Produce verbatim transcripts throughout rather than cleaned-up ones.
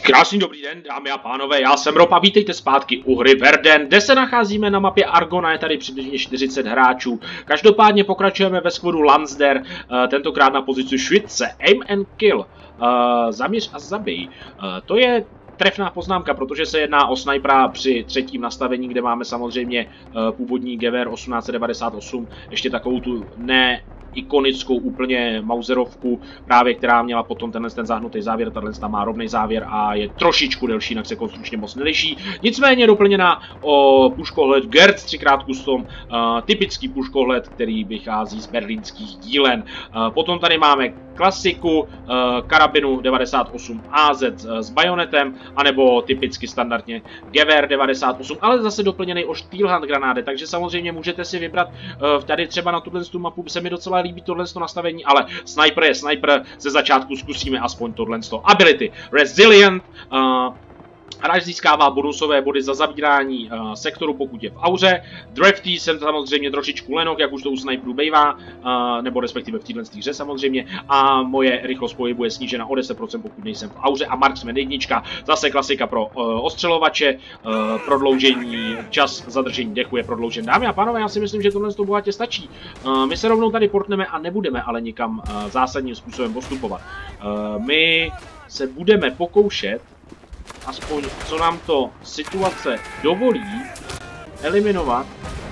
Krásný dobrý den, dámy a pánové, já jsem Rob a vítejte zpátky u hry Verden, kde se nacházíme na mapě Argona, je tady přibližně čtyřicet hráčů. Každopádně pokračujeme ve skvodu Landsder, uh, tentokrát na pozici Švýce, Aim and Kill, uh, zaměř a zabij. Uh, to je trefná poznámka, protože se jedná o snajpera při třetím nastavení, kde máme samozřejmě uh, původní Gewehr osmnáct set devadesát osm, ještě takovou tu ne... ikonickou úplně Mauserovku, právě která měla potom tenhle ten zahnutý závěr, tahle má rovný závěr a je trošičku delší, jinak se konstrukčně moc neliší. Nicméně doplněná o puškohled Gertz třikrát custom, uh, typický puškohled, který vychází z berlínských dílen. Uh, potom tady máme klasiku uh, karabinu devadesát osm A Z s bajonetem, anebo typicky standardně Gewehr devadesát osm, ale zase doplněný o Steelhand granády, takže samozřejmě můžete si vybrat uh, tady třeba na tuhle mapu, se mi docela líbí tohle nastavení, ale sniper je sniper, ze začátku zkusíme aspoň tohle ability. Resilient, uh, hráč získává bonusové body za zabírání uh, sektoru, pokud je v auře. Drafty jsem samozřejmě trošičku lenok, jak už to u sniperů bývá, uh, nebo respektive v této hře samozřejmě. A moje rychlost pohybu je snížena o deset procent, pokud nejsem v auře. A Marksman jednička, zase klasika pro uh, ostřelovače, uh, prodloužení, čas zadržení dechu je prodloužen. Dámy a pánové, já si myslím, že tohle to bohatě stačí. Uh, my se rovnou tady portneme a nebudeme ale nikam uh, zásadním způsobem postupovat. Uh, my se budeme pokoušet, aspoň co nám to situace dovolí, eliminovat.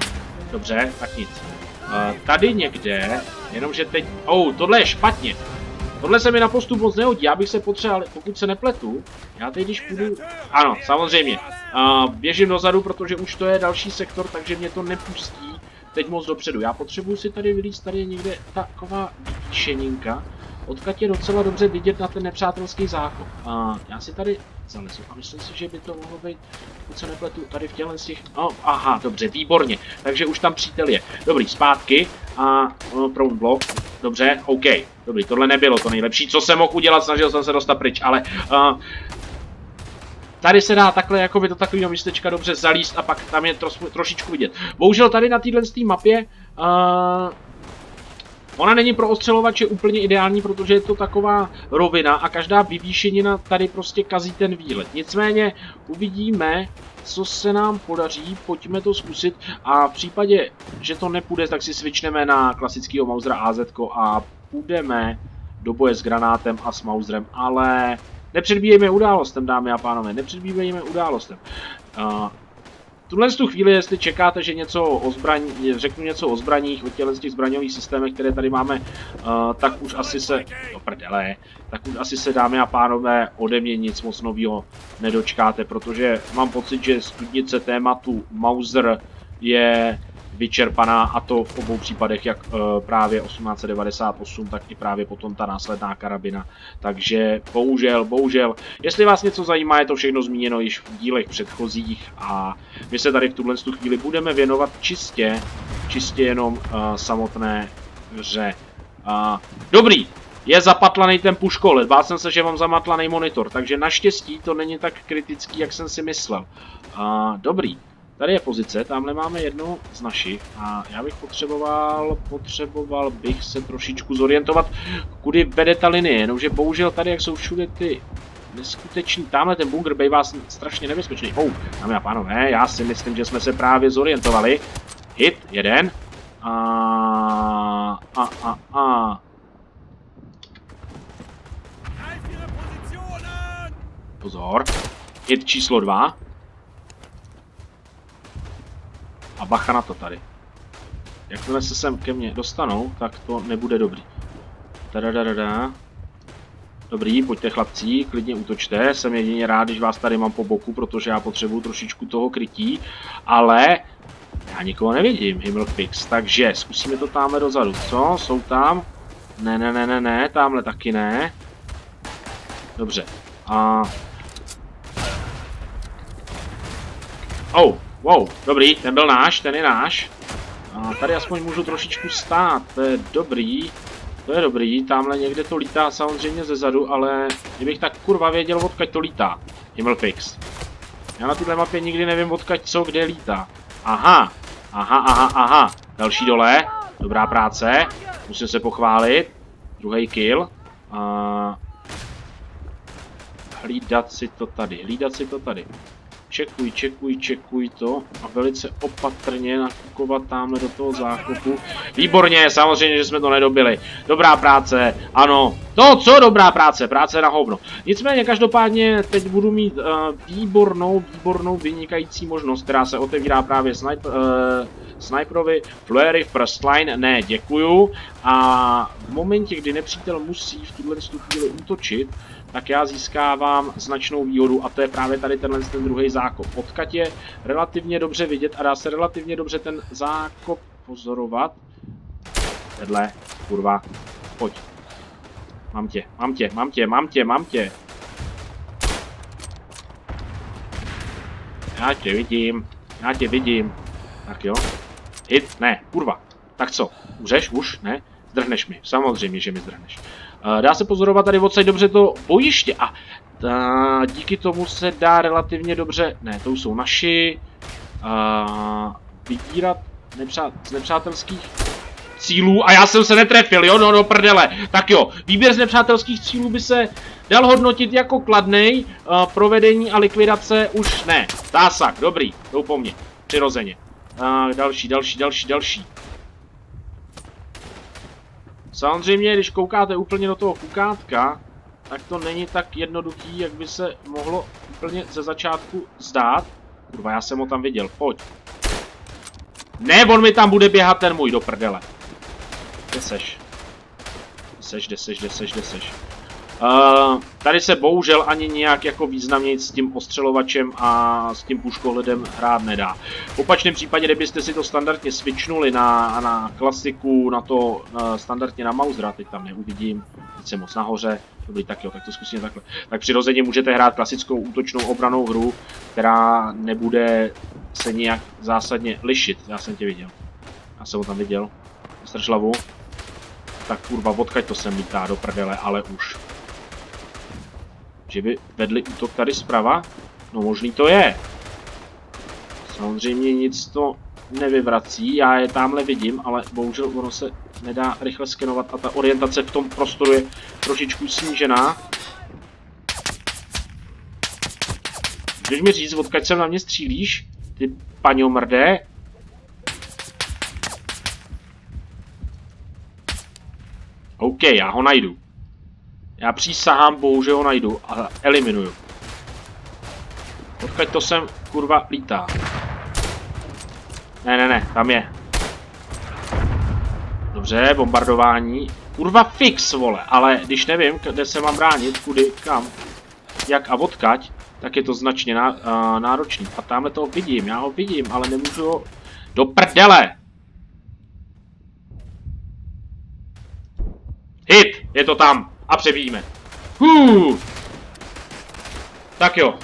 Dobře, tak nic. Uh, tady někde, jenomže teď... Oh, tohle je špatně. Tohle se mi na postup moc nehodí, já bych se potřeboval, pokud se nepletu, já teď když půjdu... Ano, samozřejmě. Uh, běžím dozadu, protože už to je další sektor, takže mě to nepustí teď moc dopředu. Já potřebuji si tady vylízt, tady je někde taková výšeninka, odkud je docela dobře vidět na ten nepřátelský zákop. Uh, já si tady zalezu a myslím si, že by to mohlo být, pokud se nepletu, tady v těle z těch... Oh, aha, dobře, výborně. Takže už tam přítel je. Dobrý, zpátky a uh, prone block. Dobře, OK. Dobrý, tohle nebylo to nejlepší, co jsem mohl udělat, snažil jsem se dostat pryč, ale... Uh, tady se dá takhle, jako by do takového místečka dobře zalíst a pak tam je tro, trošičku vidět. Bohužel tady na téhle mapě... Uh, Ona není pro ostřelovače úplně ideální, protože je to taková rovina a každá vyvýšenina tady prostě kazí ten výlet. Nicméně uvidíme, co se nám podaří, pojďme to zkusit a v případě, že to nepůjde, tak si switchneme na klasického Mausera A Z a půjdeme do boje s granátem a s Mauserem, ale nepředbíjejme událostem, dámy a pánové, nepředbíjejme událostem. Uh, Tuhle tu chvíli, jestli čekáte, že něco o zbraní, řeknu něco o zbraních, o těchto těch zbraňových systémech, které tady máme, uh, tak už asi se, do prdele, tak už asi se, dámy a pánové, ode mě nic moc nového nedočkáte, protože mám pocit, že studnice tématu Mauser je vyčerpaná, a to v obou případech, jak uh, právě osmnáct set devadesát osm, tak i právě potom ta následná karabina. Takže bohužel, bohužel, jestli vás něco zajímá, je to všechno zmíněno již v dílech předchozích a my se tady v tuhle chvíli budeme věnovat čistě, čistě jenom uh, samotné hře. Uh, dobrý, je zapatlaný ten puškohled, bál jsem se, že mám zamatlaný monitor, takže naštěstí to není tak kritický, jak jsem si myslel. Uh, dobrý. Tady je pozice, tamhle máme jednu z našich a já bych potřeboval, potřeboval bych se trošičku zorientovat, kudy vede ta linie, jenomže bohužel tady, jak jsou všude ty neskuteční, tamhle ten bunkr bývá strašně nebezpečný. Oh, dámy a pánové, já si myslím, že jsme se právě zorientovali. Hit, jeden. A, a, a, a. Pozor. Hit číslo dva. A bacha na to tady. Jakmile se sem ke mně dostanou, tak to nebude dobrý. Tadadadada. Dobrý, pojďte chlapci, klidně útočte. Jsem jedině rád, když vás tady mám po boku, protože já potřebuju trošičku toho krytí. Ale já nikoho nevidím, Himmelfix. Takže zkusíme to tamhle dozadu. Co? Jsou tam? Ne, ne, ne, ne, ne, tamhle taky ne. Dobře. A... Oh. Wow, dobrý, ten byl náš, ten je náš. A tady aspoň můžu trošičku stát, to je dobrý. To je dobrý, tamhle někde to lítá samozřejmě zezadu, ale kdybych tak kurva věděl, odkud to lítá. Himmelfix. Já na této mapě nikdy nevím, odkud co kde lítá. Aha, aha, aha, aha. Další dole, dobrá práce. Musím se pochválit. Druhý kill. A... hlídat si to tady, hlídat si to tady. Čekuj, čekuj, čekuj to a velice opatrně nakukovat tamhle do toho zákopu. Výborně, samozřejmě, že jsme to nedobili. Dobrá práce, ano. No, co dobrá práce, práce na hovno. Nicméně, každopádně teď budu mít uh, výbornou, výbornou, vynikající možnost, která se otevírá právě sniper, uh, sniperovi. Flurry, first line, ne, děkuju. A v momentě, kdy nepřítel musí v tuhle chvíli útočit, tak já získávám značnou výhodu a to je právě tady tenhle ten druhý zákop. Odkud je relativně dobře vidět a dá se relativně dobře ten zákop pozorovat. Vedle, kurva, pojď. Mám tě, mám tě, mám tě, mám tě, mám tě. Já tě vidím, já tě vidím. Tak jo. Hit, ne, kurva. Tak co, umřeš už, ne? Zdrhneš mi, samozřejmě, že mi zdrhneš. Dá se pozorovat tady odsaď dobře to bojiště a ta, díky tomu se dá relativně dobře, ne, to jsou naši, a, vybírat nepřát, z nepřátelských cílů a já jsem se netrefil, jo, no do prdele. Tak jo, výběr z nepřátelských cílů by se dal hodnotit jako kladnej, a, provedení a likvidace už ne. Zásah, dobrý, jdou po mně, přirozeně. A, další, další, další, další. Samozřejmě, když koukáte úplně do toho kukátka, tak to není tak jednoduchý, jak by se mohlo úplně ze začátku zdát. Kurva, já jsem ho tam viděl, pojď. Ne, on mi tam bude běhat ten můj do prdele. Kde seš? Kde seš, kde seš, kde seš, kde seš? Uh, tady se bohužel ani nějak jako významněji s tím ostřelovačem a s tím puškohledem hrát nedá. V opačném případě, kdybyste si to standardně switchnuli na, na klasiku, na to na, standardně na Mausera, teď tam neuvidím, teď jsem moc nahoře, dobrý, tak jo, tak to zkusíme takhle. Tak přirozeně můžete hrát klasickou útočnou obranou hru, která nebude se nějak zásadně lišit. Já jsem tě viděl. Já jsem ho tam viděl. Strč hlavu. Tak kurva, odkaď to sem lítá do prdele, ale už. Že by vedli útok tady zprava? No možný to je. Samozřejmě nic to nevyvrací, já je tamhle vidím, ale bohužel ono se nedá rychle skenovat a ta orientace v tom prostoru je trošičku snížená. Můžeš mi říct, odkud sem na mě střílíš? Ty paňomrde. OK, já ho najdu. Já přísahám, bohužel ho najdu a eliminuju. Odkud to sem, kurva, lítá. Ne, ne, ne, tam je. Dobře, bombardování. Kurva fix, vole, ale když nevím, kde se mám bránit, kudy, kam, jak a odkaď, tak je to značně ná, uh, náročný. A tamhle toho vidím, já ho vidím, ale nemůžu ho... Do prdele! Hit! Je to tam! A přebíjíme. Hů! Tak jo.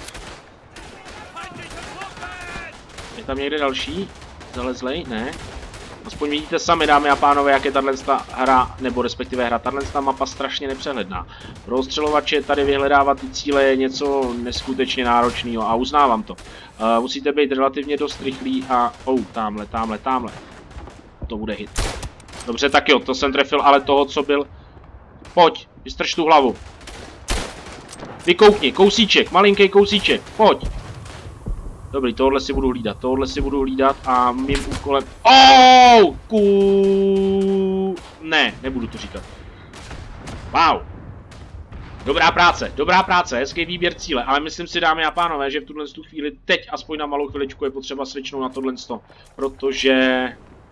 Je tam někde další? Zalezlej? Ne. Aspoň vidíte sami, dámy a pánové, jak je tato hra, nebo respektive hra, tato mapa strašně nepřehledná. Pro ostřelovače tady vyhledávat ty cíle je něco neskutečně náročného a uznávám to. Uh, musíte být relativně dost rychlí a... Oh, tamhle, tamhle, tamhle. To bude hit. Dobře, tak jo, to jsem trefil, ale toho, co byl... Pojď, vystrč tu hlavu. Vykoukni, kousíček, malinký kousíček, pojď. Dobrý, tohle si budu hlídat, tohle si budu hlídat a mým úkolem... Oh, ku... Ne, nebudu to říkat. Wow. Dobrá práce, dobrá práce, hezký výběr cíle, ale myslím si, dámy a pánové, že v tuhle tu chvíli, teď aspoň na malou chviličku je potřeba switchnout na tohle sto, protože...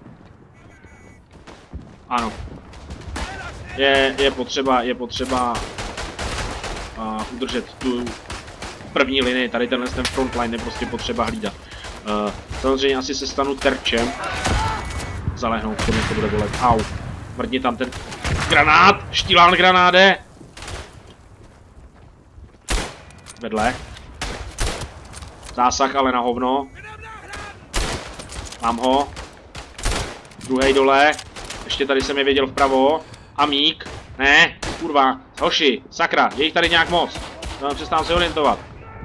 Ano. Je, je potřeba, je potřeba uh, udržet tu první linii, tady tenhle ten frontline je prostě potřeba hlídat. Uh, samozřejmě asi se stanu terčem. Zalehnout, to mě to bude bolet. Au. Mrdni tam ten granát, štílán granáde. Vedle. Zásah ale na hovno. Mám ho. Druhej dole. Ještě tady jsem je věděl vpravo. Amík. Ne, kurva. Hoši, sakra, je jich tady nějak moc. No, přestávám se orientovat.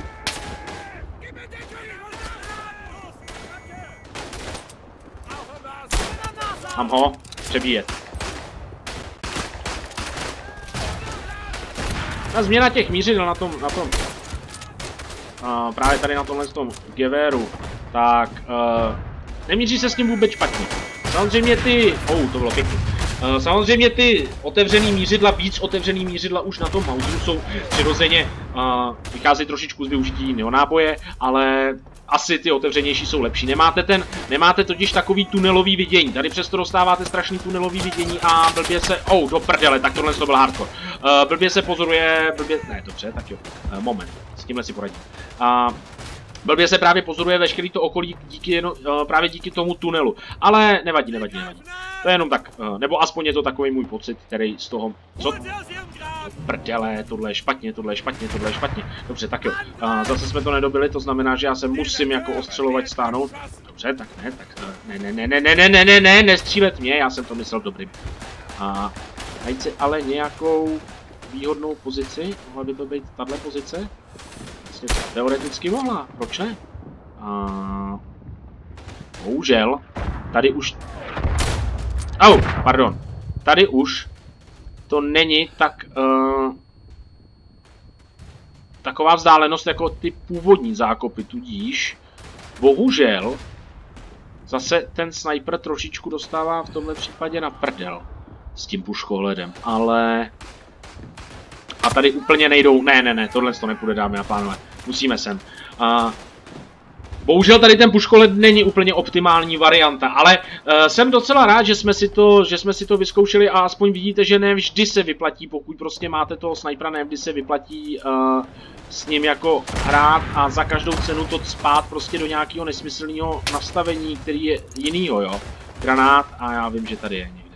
Mám ho. Přebíjet. Ta změna těch mířidel na tom, na tom, uh, právě tady na tomhle tom gevéru, tak uh, nemíří se s ním vůbec špatně. Samozřejmě ty, oh, to bylo pěkný. Uh, samozřejmě ty otevřený mířidla, víc otevřený mířidla už na tom Mauseru jsou přirozeně, uh, vychází trošičku z využití jiného náboje, ale asi ty otevřenější jsou lepší. Nemáte ten, nemáte totiž takový tunelový vidění. Tady přesto dostáváte strašný tunelový vidění a blbě se, oh, do prdele, tak tohle to byl hardcore. Uh, blbě se pozoruje, blbě, ne, dobře, tak jo, uh, moment, s tímhle si poradím. Uh, Blbě se právě pozoruje veškerý to okolí díky jenom, uh, právě díky tomu tunelu. Ale nevadí, nevadí, nevadí. To je jenom tak, uh, nebo aspoň je to takový můj pocit, který z toho, co? Prdele, tohle je špatně, tohle je špatně, tohle je špatně. Dobře, tak jo. Uh, zase jsme to nedobili, to znamená, že já se musím jako ostřelovat stáhnout. Dobře, tak ne, tak ne, ne, ne, ne, ne, ne, ne, ne, ne, nestřílet mě, já jsem to myslel dobrým. A uh, najít si ale nějakou výhodnou pozici, mohla by to být tahle pozice? Teoreticky mohla, proč ne? A... Bohužel, tady už... Au, pardon. Tady už to není tak... Uh... taková vzdálenost jako ty původní zákopy, tudíž... Bohužel... Zase ten sniper trošičku dostává v tomhle případě na prdel. S tím puškohledem, ale... A tady úplně nejdou... Ne, ne, ne, tohle to nepůjde, dámy a pánové. Musíme sem. Uh, bohužel tady ten puškolet není úplně optimální varianta, ale uh, jsem docela rád, že jsme, si to, že jsme si to vyzkoušeli a aspoň vidíte, že ne vždy se vyplatí, pokud prostě máte toho snajpera, ne vždy se vyplatí uh, s ním jako hrát a za každou cenu to cpát prostě do nějakého nesmyslného nastavení, který je jinýho, jo. Granát a já vím, že tady je někde.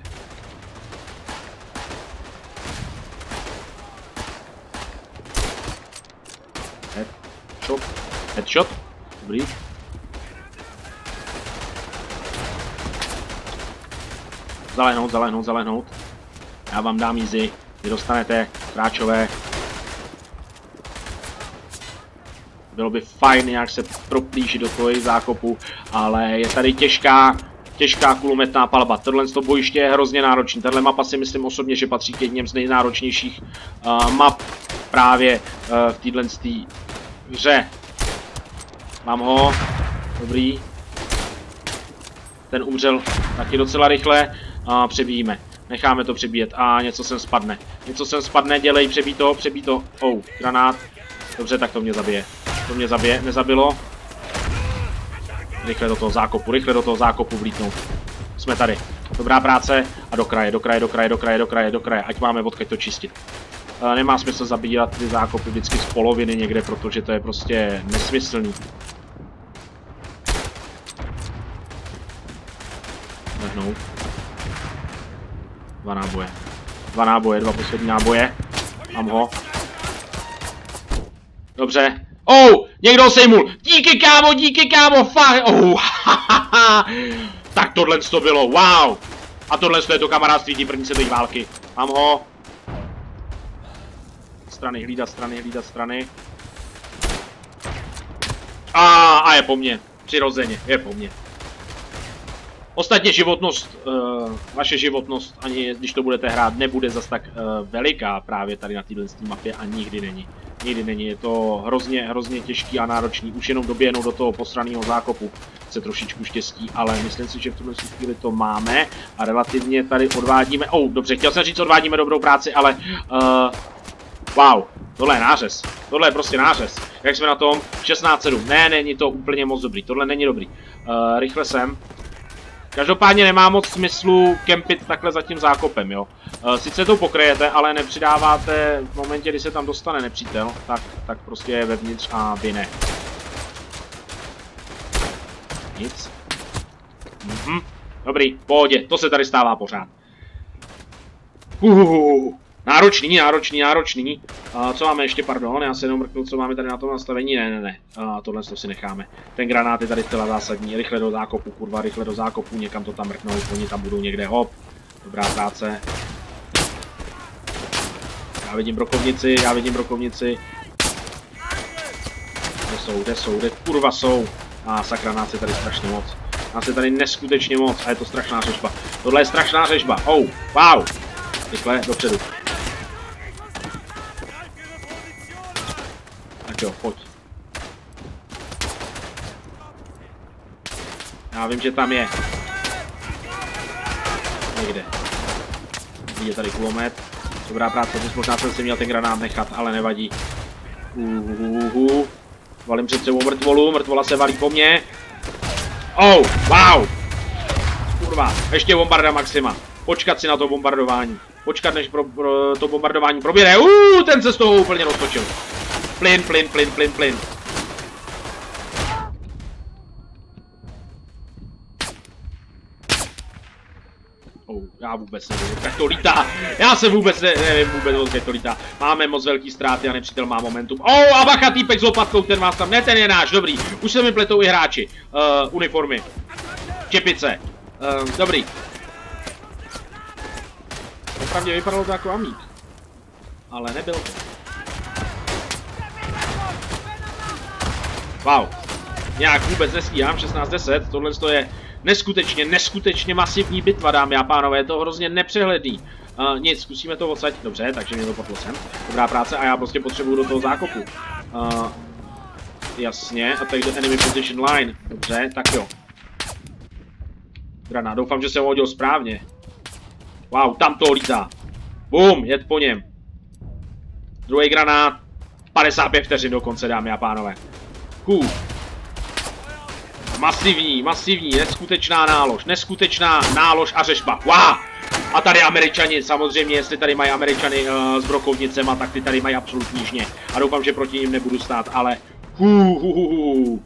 Headshot. Headshot. Dobrý. Zalehnout, zalehnout, zalehnout. Já vám dám easy. Vy dostanete, kráčové. Bylo by fajn nějak se proplížit do toho zákopu, ale je tady těžká, těžká kulometná palba. Tohle to bojiště je hrozně náročný. Tahle mapa si myslím osobně, že patří k jedním z nejnáročnějších uh, map právě uh, v téhle hře. Mám ho. Dobrý. Ten umřel taky docela rychle. A přebíjíme. Necháme to přebíjet. A něco sem spadne. Něco sem spadne, dělej, přebí to, přebí to. Oh, granát. Dobře, tak to mě zabije. To mě zabije, nezabilo. Rychle do toho zákopu, rychle do toho zákopu vlítnout. Jsme tady. Dobrá práce. A do kraje, do kraje, do kraje, do kraje, do kraje, do kraje. Ať máme odkud to čistit. Nemá smysl zabírat ty zákopy vždycky z poloviny někde, protože to je prostě nesmyslný. Lehnout. Dva náboje. Dva náboje, dva poslední náboje. Mám ho. Dobře. Oh, někdo ho sejmul. Díky, kámo, díky, kámo, fakt. Oh, tak tohle to bylo, wow. A tohle je to kamarádství tý první světové války. Mám ho. Strany, hlídat strany, hlídat strany. A, a je po mně. Přirozeně, je po mně. Ostatně životnost, uh, vaše životnost, ani když to budete hrát, nebude zas tak uh, veliká právě tady na této mapě a nikdy není. Nikdy není, je to hrozně, hrozně těžký a náročný. Už jenom doběhnout do toho posraného zákopu chce trošičku štěstí, ale myslím si, že v tuhle chvíli to máme a relativně tady odvádíme, oh, dobře, chtěl jsem říct, odvádíme dobrou práci, ale uh, wow, tohle je nářez, tohle je prostě nářez. Jak jsme na tom? šestnáct sedm, ne, není to úplně moc dobrý, tohle není dobrý. Uh, rychle sem. Každopádně nemá moc smyslu kempit takhle za tím zákopem, jo. Uh, sice to pokryjete, ale nepřidáváte v momentě, kdy se tam dostane nepřítel, tak, tak prostě je vevnitř a vy ne. Nic. Mhm. Dobrý, v pohodě, to se tady stává pořád. Uhuhu. Náročný, náročný, náročný. Uh, co máme ještě, pardon, já se jenom mrknu, co máme tady na tom nastavení, ne, ne, ne, uh, tohle to si necháme. Ten granát je tady zcela zásadní, rychle do zákopu, kurva, rychle do zákopu, někam to tam mrknout, oni tam budou někde, hop. Dobrá práce. Já vidím brokovnici, já vidím brokovnici. Kde jsou, kde jsou, kde kurva jsou. A sakra, nás je tady strašně moc. Nás je tady neskutečně moc a je to strašná řežba. Tohle je strašná řežba, oh, wow. Rychle, dopředu. jo, pojď. Já vím, že tam je. Někde. Je tady kulomet. Dobrá práce, možná jsem si měl ten granát nechat, ale nevadí. Uhuhu. Valím před sebou mrtvolu, mrtvola se valí po mně. Oh, wow! Kurva, ještě bombarda Maxima. Počkat si na to bombardování. Počkat, než pro, pro, to bombardování proběhne. Uuu, ten se z toho úplně roztočil. Plyn, plyn, plyn, plyn, plyn. Oh, já vůbec nevím, jak to lítá. Já se vůbec ne, nevím vůbec, jak to lítá. Máme moc velký ztráty a nepřítel má momentum. Oh, a bacha, týpek s lopatkou, ten vás tam. Ne, ten je náš, dobrý. Už se mi pletou i hráči. Uh, uniformy. Čepice. Uh, dobrý. Opravdu vypadalo to jako amík. Ale nebyl to. Wow. Nějak vůbec nestíhám, šestnáct deset, tohle je neskutečně, neskutečně masivní bitva, dámy a pánové, je to hrozně nepřehledný. Uh, nic, zkusíme to odsaď, dobře, takže mě to potlo sem. Dobrá práce a já prostě potřebuju do toho zákopu. Uh, jasně, a takže enemy position line, dobře, tak jo. Granát, doufám, že jsem ho hodil správně. Wow, tam to lítá. Bum, jet po něm. Druhý granát, padesát pět vteřin dokonce, dámy a pánové. Cool. Masivní, masivní, neskutečná nálož, neskutečná nálož a řešba. Wow! A tady Američani, samozřejmě, jestli tady mají Američany uh, s brokovnicema, tak ty tady mají absolutní žně. A doufám, že proti nim nebudu stát, ale... Hu, hu, hu, hu.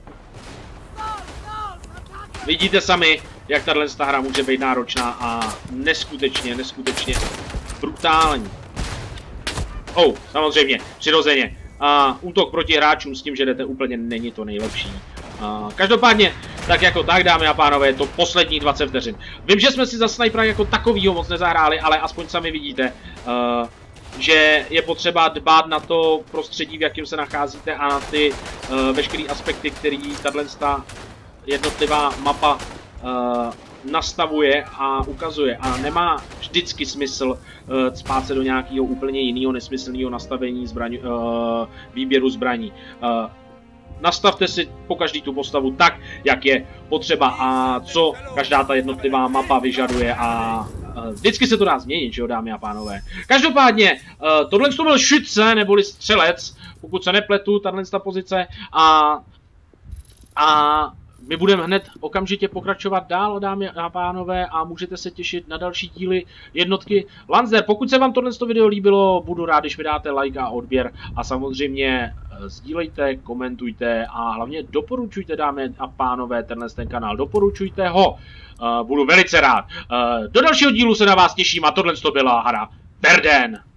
Vidíte sami, jak tahle hra může být náročná a neskutečně, neskutečně brutální. Oh, samozřejmě, přirozeně. Uh, útok proti hráčům s tím, že jdete úplně není to nejlepší. Uh, každopádně, tak jako tak, dámy a pánové, je to poslední dvacet vteřin. Vím, že jsme si za snajpera jako takovýho moc nezahráli, ale aspoň sami vidíte, uh, že je potřeba dbát na to prostředí, v jakém se nacházíte a na ty uh, veškeré aspekty, který tato jednotlivá mapa uh, nastavuje a ukazuje. A nemá vždycky smysl uh, cpát se do nějakého úplně jiného nesmyslného nastavení zbraň, uh, výběru zbraní. Uh, Nastavte si po každý tu postavu tak, jak je potřeba a co každá ta jednotlivá mapa vyžaduje a uh, vždycky se to dá změnit, že jo, dámy a pánové. Každopádně, uh, tohle to byl šutce, neboli střelec, pokud se nepletu, tahle pozice a, a my budeme hned okamžitě pokračovat dál, dámy a pánové, a můžete se těšit na další díly jednotky Lancer. Pokud se vám tohle video líbilo, budu rád, když vydáte like a odběr a samozřejmě sdílejte, komentujte a hlavně doporučujte, dámy a pánové, tenhle ten kanál, doporučujte ho. Uh, budu velice rád. Uh, do dalšího dílu se na vás těším a tohle to byla hra Verden.